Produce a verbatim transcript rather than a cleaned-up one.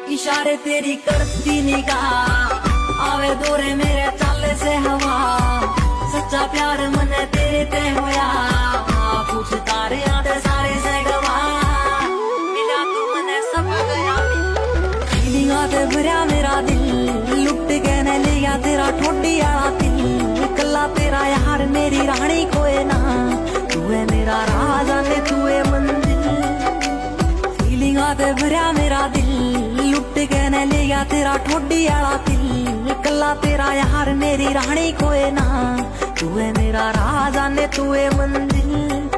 इशारे तेरी करती निगाह, आवे दौरे मेरे चाले से हवा। सच्चा प्यार मने तेरे ते होया, पूछ तारे आते सारे से गवा। मिला तू मने सब गया, फीलिंग आते भरया मेरा दिल। लुट के न लिया तेरा ठोडी आला दिल। कला तेरा यार मेरी रानी कोई ना, तू है मेरा राजा ने तू है मंदिर। फीलिंग आते भरया मेरा दिल। लुट के न लिया तेरा ठोडी आला दिल। कला तेरा यार मेरी रानी कोई ना, तू है मेरा राजा ने तू है मंदिर।